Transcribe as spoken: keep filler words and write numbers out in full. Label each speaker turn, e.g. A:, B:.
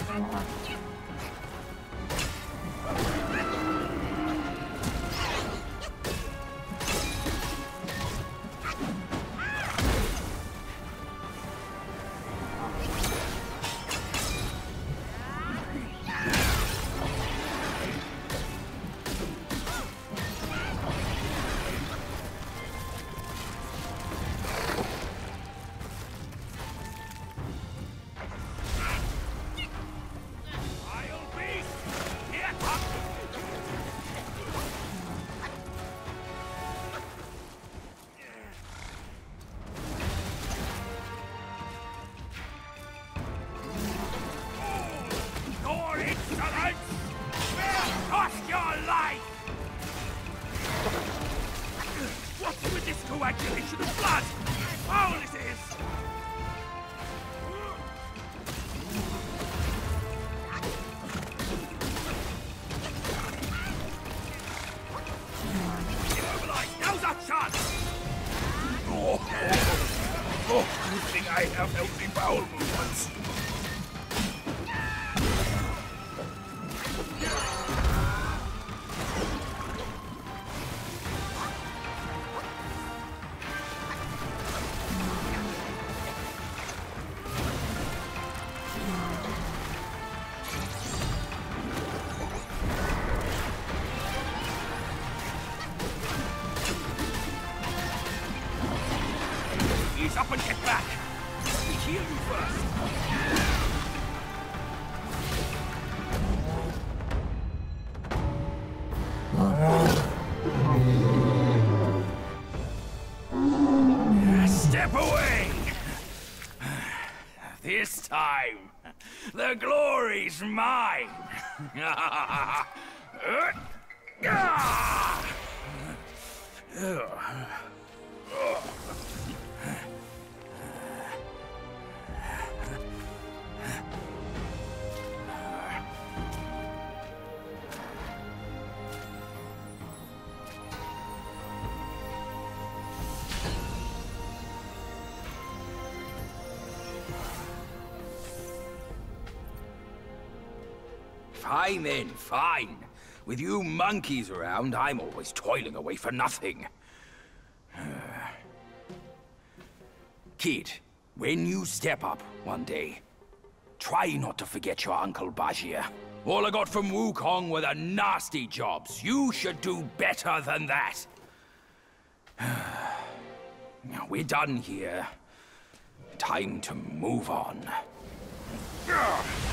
A: Coagulation of blood! Foul it is! Immobilize! Now's our chance! Oh, oh, good thing I have healthy bowel movements. Ease up and get back! We heal you first! Step away! This time, the glory's mine! Fine then, fine. With you monkeys around, I'm always toiling away for nothing. Kid, when you step up one day, try not to forget your Uncle Bajir. All I got from Wukong were the nasty jobs. You should do better than that. Now we're done here. Time to move on.